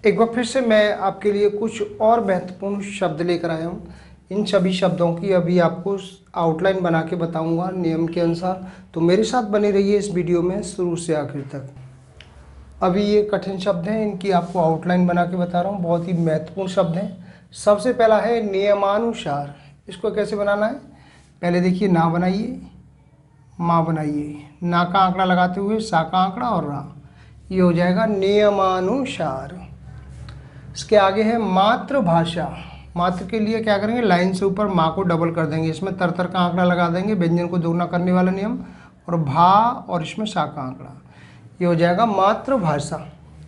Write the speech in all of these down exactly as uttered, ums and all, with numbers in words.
एक बार फिर से मैं आपके लिए कुछ और महत्वपूर्ण शब्द लेकर आया हूँ। इन सभी शब्दों की अभी आपको आउटलाइन बना के बताऊँगा नियम के अनुसार, तो मेरे साथ बने रहिए इस वीडियो में शुरू से आखिर तक। अभी ये कठिन शब्द हैं, इनकी आपको आउटलाइन बना के बता रहा हूँ, बहुत ही महत्वपूर्ण शब्द हैं। सबसे पहला है नियमानुसार। इसको कैसे बनाना है, पहले देखिए ना बनाइए, माँ बनाइए, ना का आंकड़ा लगाते हुए सा का आंकड़ा और रा, ये हो जाएगा नियमानुसार। इसके आगे है मातृभाषा। मात्र के लिए क्या करेंगे, लाइन से ऊपर माँ को डबल कर देंगे, इसमें तर तर का आंकड़ा लगा देंगे, व्यंजन को दोगुना करने वाला नियम, और भा और इसमें सा का आंकड़ा, ये हो जाएगा मातृभाषा।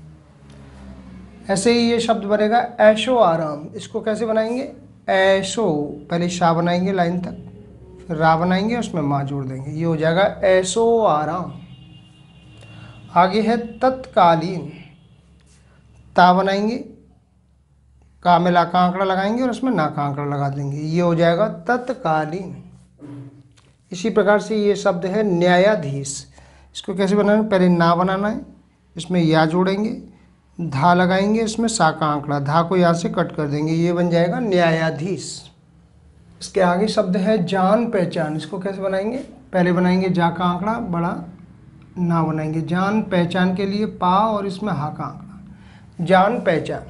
ऐसे ही ये शब्द बनेगा ऐशो आराम। इसको कैसे बनाएंगे, ऐशो, पहले शा बनाएंगे लाइन तक, फिर रा बनाएंगे, उसमें माँ जोड़ देंगे, ये हो जाएगा ऐशो आराम। आगे है तत्कालीन। ता बनाएंगे, का में ला का आंकड़ा लगाएंगे और उसमें ना का आंकड़ा लगा देंगे, ये हो जाएगा तत्कालीन। इसी प्रकार से ये शब्द है न्यायाधीश। इसको कैसे बनाना है, पहले ना बनाना है, इसमें या जोड़ेंगे, धा लगाएंगे, इसमें सा का आंकड़ा, धा को यहाँ से कट कर देंगे, ये बन जाएगा न्यायाधीश। इसके आगे शब्द है जान पहचान। इसको कैसे बनाएंगे, पहले बनाएंगे जा का आंकड़ा बड़ा, ना बनाएंगे, जान पहचान के लिए पा और इसमें हा का आंकड़ा, जान पहचान।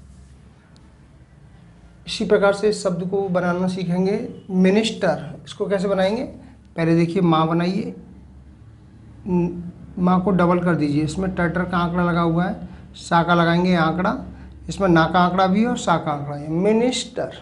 इसी प्रकार से इस शब्द को बनाना सीखेंगे मिनिस्टर। इसको कैसे बनाएंगे, पहले देखिए माँ बनाइए, माँ को डबल कर दीजिए, इसमें टटर का आंकड़ा लगा हुआ है, सा का लगाएंगे आंकड़ा, इसमें ना का आंकड़ा भी और सा का आंकड़ा है, मिनिस्टर।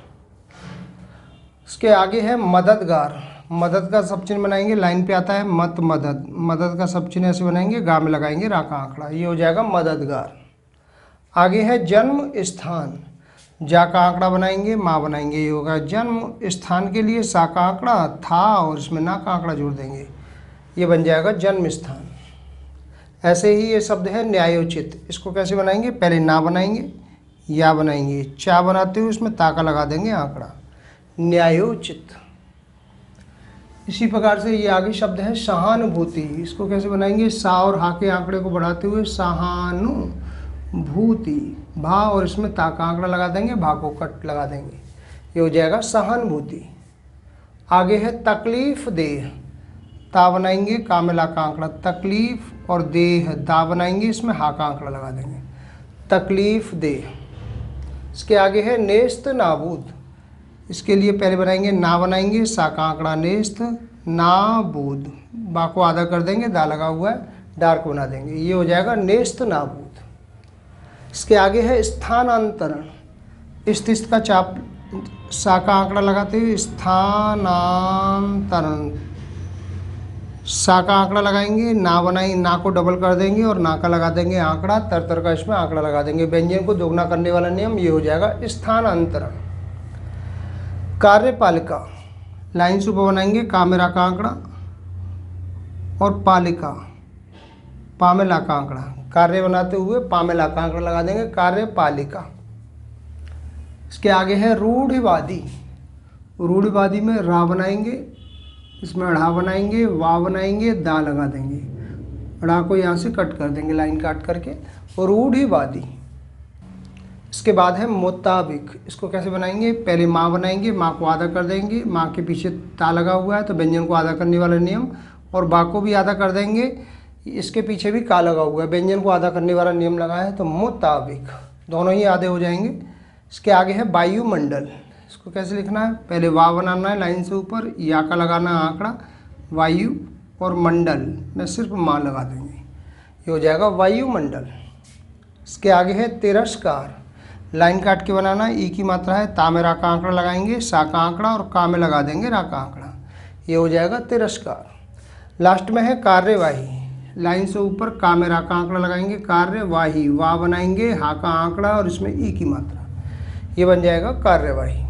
इसके आगे है मददगार। मदद का सब चिन्ह बनाएंगे, लाइन पे आता है मत मदद, मदद का सब चिन्ह ऐसे बनाएंगे, गा में लगाएंगे रा का आंकड़ा, ये हो जाएगा मददगार। आगे है जन्म स्थान। जा का आंकड़ा बनाएंगे, माँ बनाएंगे, ये होगा जन्म स्थान के लिए सा का आंकड़ा था और इसमें ना का आंकड़ा जोड़ देंगे, ये बन जाएगा जन्म स्थान। ऐसे ही ये शब्द है न्यायोचित। इसको कैसे बनाएंगे, पहले ना बनाएंगे, या बनाएंगे, चा बनाते हुए उसमें ता का लगा देंगे आंकड़ा, न्यायोचित। इसी प्रकार से ये आगे शब्द है सहानुभूति। इसको कैसे बनाएंगे, सा और हा के आंकड़े को बढ़ाते हुए सहानुभूति, भा और इसमें ता का आंकड़ा लगा देंगे, भा को कट लगा देंगे, ये हो जाएगा सहानुभूति। आगे है तकलीफ देह। ता बनाएंगे, का में ला का आंकड़ा, तकलीफ और देह, दा बनाएंगे, इसमें हा का आंकड़ा लगा देंगे, तकलीफ देह। इसके आगे है नेस्त नाबूद। इसके लिए पहले बनाएंगे ना बनाएंगे, सा का आंकड़ा नेस्त नाबूद, बा को आधा कर देंगे, दा लगा हुआ है, डार्क बना देंगे, ये हो जाएगा नेस्त नाबूद। इसके आगे है स्थानांतरण। इस तिस्त का चाप सा का आंकड़ा लगाते हुए स्थानांतरण, सा का आंकड़ा लगाएंगे, ना बनाएंगे, ना को डबल कर देंगे और ना का लगा देंगे आंकड़ा, तर तर का इसमें आंकड़ा लगा देंगे, व्यंजन को दोगुना करने वाला नियम, ये हो जाएगा स्थानांतरण। कार्यपालिका। लाइन से ऊपर बनाएंगे, का में रा का आंकड़ा और पालिका, पा में ला का आंकड़ा, कार्य बनाते हुए पा में ला का आंकड़ा लगा देंगे, कार्यपालिका। इसके आगे है रूढ़िवादी। रूढ़िवादी में रा बनाएंगे, इसमें ढ़ा बनाएंगे, वा बनाएंगे, दा लगा देंगे, ढ़ा को यहाँ से कट कर देंगे लाइन काट करके, रूढ़िवादी। इसके बाद है मुताबिक। इसको कैसे बनाएंगे, पहले माँ बनाएंगे, माँ को आधा कर देंगे, माँ के पीछे ता लगा हुआ है तो व्यंजन को आधा करने वाला नियम, और बा को भी आधा कर देंगे, इसके पीछे भी का लगा हुआ है, व्यंजन को आधा करने वाला नियम लगा है, तो मुताबिक, दोनों ही आधे हो जाएंगे। इसके आगे है वायुमंडल। इसको कैसे लिखना है, पहले वा बनाना है लाइन से ऊपर, या का लगाना है आंकड़ा, वायु और मंडल में सिर्फ माँ लगा देंगे, ये हो जाएगा वायुमंडल। इसके आगे है तिरस्कार। लाइन काट के बनाना है, ई की मात्रा है, ता में रा का आंकड़ा लगाएंगे, सा का आंकड़ा और का में लगा देंगे रा का आंकड़ा, ये हो जाएगा तिरस्कार। लास्ट में है कार्यवाही। लाइन से ऊपर का में रा का आंकड़ा लगाएंगे, कार्यवाही, वा बनाएंगे, हा का आंकड़ा और इसमें ई की मात्रा, ये बन जाएगा कार्यवाही।